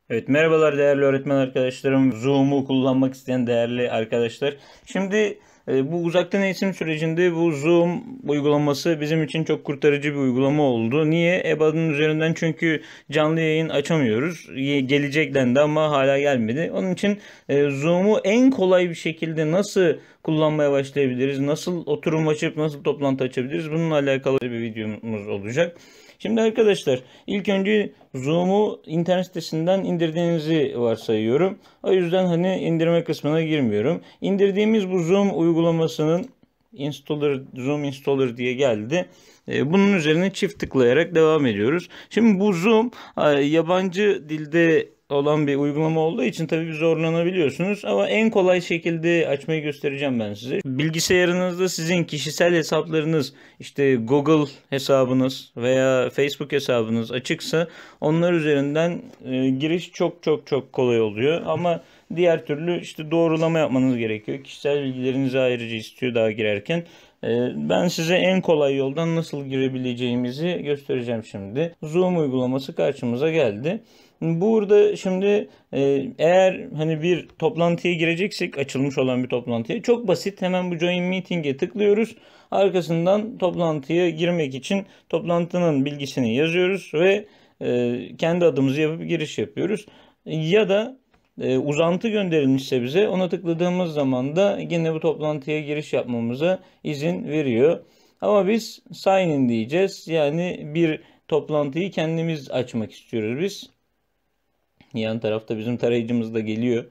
Evet, merhabalar değerli öğretmen arkadaşlarım, Zoom'u kullanmak isteyen değerli arkadaşlar. Şimdi bu uzaktan eğitim sürecinde bu Zoom uygulaması bizim için çok kurtarıcı bir uygulama oldu. Niye? EBA'nın üzerinden çünkü canlı yayın açamıyoruz. Gelecek dendi ama hala gelmedi. Onun için Zoom'u en kolay bir şekilde nasıl kullanmaya başlayabiliriz, nasıl oturum açıp nasıl toplantı açabiliriz, bununla alakalı bir videomuz olacak. Şimdi arkadaşlar ilk önce Zoom'u internet sitesinden indirdiğinizi varsayıyorum. O yüzden hani indirme kısmına girmiyorum. İndirdiğimiz bu Zoom uygulamasının Zoom Installer diye geldi. Bunun üzerine çift tıklayarak devam ediyoruz. Şimdi bu Zoom yabancı dilde olan bir uygulama olduğu için tabii zorlanabiliyorsunuz ama en kolay şekilde açmayı göstereceğim ben size. Bilgisayarınızda sizin kişisel hesaplarınız, işte Google hesabınız veya Facebook hesabınız açıksa onlar üzerinden giriş çok çok çok kolay oluyor ama diğer türlü işte doğrulama yapmanız gerekiyor. Kişisel bilgilerinizi ayrıca istiyor daha girerken. Ben size en kolay yoldan nasıl girebileceğimizi göstereceğim şimdi. Zoom uygulaması karşımıza geldi. Burada şimdi eğer hani bir toplantıya gireceksek, açılmış olan bir toplantıya, çok basit, hemen bu Join Meeting'e tıklıyoruz. Arkasından toplantıya girmek için toplantının bilgisini yazıyoruz ve kendi adımızı yapıp giriş yapıyoruz. Ya da uzantı gönderilmişse bize, ona tıkladığımız zaman da yine bu toplantıya giriş yapmamıza izin veriyor. Ama biz sign in diyeceğiz. Yani bir toplantıyı kendimiz açmak istiyoruz biz. Yan tarafta bizim tarayıcımız da geliyor.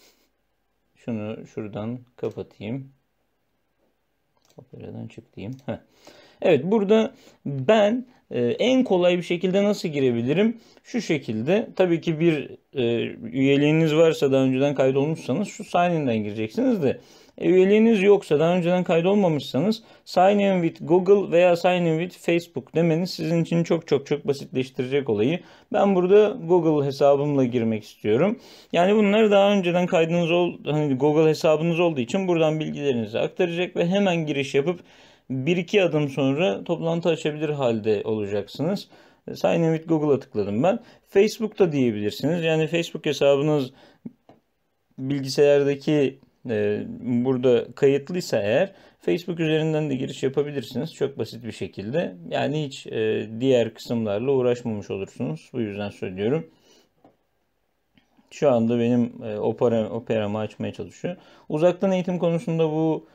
Şunu şuradan kapatayım. Operadan çık diyeyim. Heh. Evet, burada ben en kolay bir şekilde nasıl girebilirim? Şu şekilde. Tabii ki bir üyeliğiniz varsa, daha önceden kaydolmuşsanız şu sign in'den gireceksiniz de. Üyeliğiniz yoksa, daha önceden kaydolmamışsanız sign in with Google veya sign in with Facebook demeniz sizin için çok çok çok basitleştirecek olayı. Ben burada Google hesabımla girmek istiyorum. Yani bunları daha önceden hani Google hesabınız olduğu için buradan bilgilerinizi aktaracak ve hemen giriş yapıp bir iki adım sonra toplantı açabilir halde olacaksınız. Sign in with Google'a tıkladım ben. Facebook'ta diyebilirsiniz. Yani Facebook hesabınız bilgisayardaki burada kayıtlıysa eğer, Facebook üzerinden de giriş yapabilirsiniz. Çok basit bir şekilde. Yani hiç diğer kısımlarla uğraşmamış olursunuz. Bu yüzden söylüyorum. Şu anda benim operamı açmaya çalışıyor. Uzaktan eğitim konusunda bu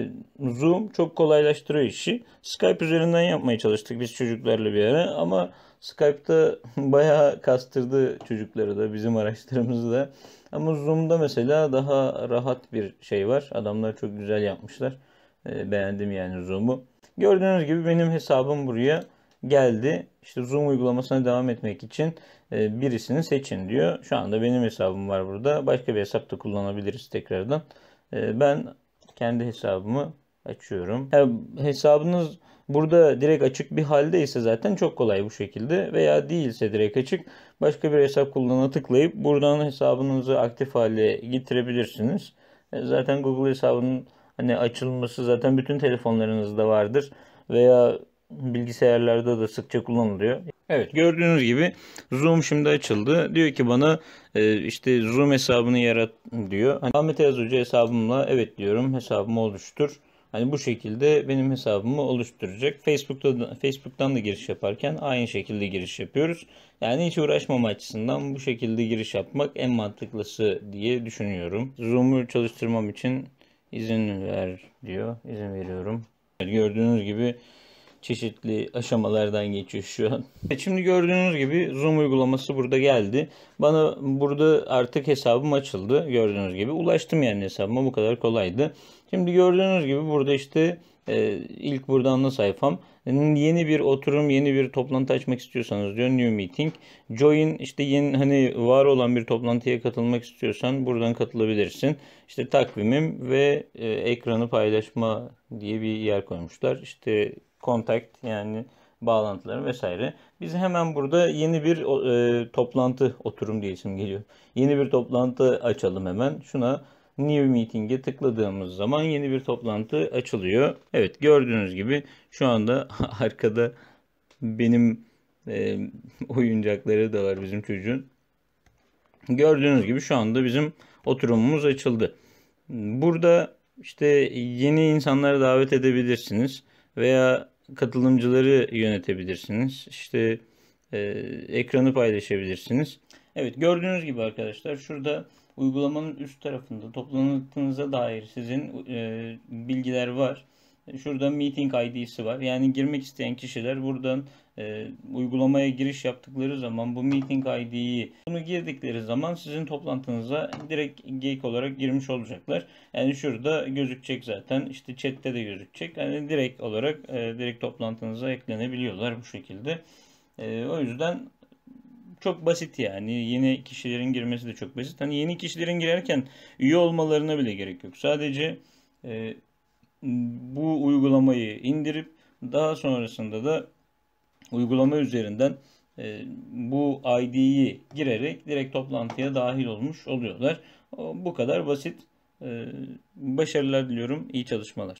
Zoom çok kolaylaştırıyor işi. Skype üzerinden yapmaya çalıştık biz çocuklarla bir ara ama Skype'da bayağı kastırdı çocukları da, bizim araçlarımızı da. Ama Zoom'da mesela daha rahat bir şey var. Adamlar çok güzel yapmışlar. Beğendim yani Zoom'u. Gördüğünüz gibi benim hesabım buraya geldi. İşte Zoom uygulamasına devam etmek için birisini seçin diyor. Şu anda benim hesabım var burada. Başka bir hesap da kullanabiliriz tekrardan. Ben kendi hesabımı açıyorum. Hesabınız burada direkt açık bir haldeyse zaten çok kolay bu şekilde, veya değilse direkt açık, başka bir hesap kullanana tıklayıp buradan hesabınızı aktif hale getirebilirsiniz. Zaten Google hesabının hani açılması zaten bütün telefonlarınızda vardır veya bilgisayarlarda da sıkça kullanılıyor. Evet, gördüğünüz gibi Zoom şimdi açıldı. Diyor ki bana işte Zoom hesabını yarat diyor. Hani Ahmet Ayaz Hoca hesabımla evet diyorum, hesabımı oluştur. Hani bu şekilde benim hesabımı oluşturacak. Facebook'tan da giriş yaparken aynı şekilde giriş yapıyoruz. Yani hiç uğraşmama açısından bu şekilde giriş yapmak en mantıklısı diye düşünüyorum. Zoom'u çalıştırmam için izin ver diyor. İzin veriyorum. Evet, gördüğünüz gibi çeşitli aşamalardan geçiyor şu an. Şimdi gördüğünüz gibi Zoom uygulaması burada geldi. Bana burada artık hesabım açıldı. Gördüğünüz gibi ulaştım yani hesabıma, bu kadar kolaydı. Şimdi gördüğünüz gibi burada işte ilk burada ana sayfam. Yeni bir oturum, yeni bir toplantı açmak istiyorsanız diyor, New Meeting. Join, işte yeni hani var olan bir toplantıya katılmak istiyorsan buradan katılabilirsin. İşte takvimim ve ekranı paylaşma diye bir yer koymuşlar. İşte contact, yani bağlantıları vesaire. Biz hemen burada yeni bir toplantı, oturum diye isim geliyor. Yeni bir toplantı açalım hemen. Şuna New Meeting'e tıkladığımız zaman yeni bir toplantı açılıyor. Evet, gördüğünüz gibi şu anda arkada benim oyuncakları da var bizim çocuğun. Gördüğünüz gibi şu anda bizim oturumumuz açıldı. Burada işte yeni insanları davet edebilirsiniz veya katılımcıları yönetebilirsiniz. İşte ekranı paylaşabilirsiniz. Evet, gördüğünüz gibi arkadaşlar şurada uygulamanın üst tarafında toplantınıza dair sizin bilgiler var. Şurada meeting ID'si var. Yani girmek isteyen kişiler buradan uygulamaya giriş yaptıkları zaman bu meeting ID'yi bunu girdikleri zaman sizin toplantınıza direkt geyik olarak girmiş olacaklar. Yani şurada gözükecek zaten. İşte chat'te de gözükecek. Yani direkt olarak direkt toplantınıza eklenebiliyorlar bu şekilde. O yüzden çok basit yani. Yeni kişilerin girmesi de çok basit. Hani yeni kişilerin girerken üye olmalarına bile gerek yok. Sadece e, bu uygulamayı indirip daha sonrasında da uygulama üzerinden bu ID'yi girerek direkt toplantıya dahil olmuş oluyorlar. Bu kadar basit. Başarılar diliyorum. İyi çalışmalar.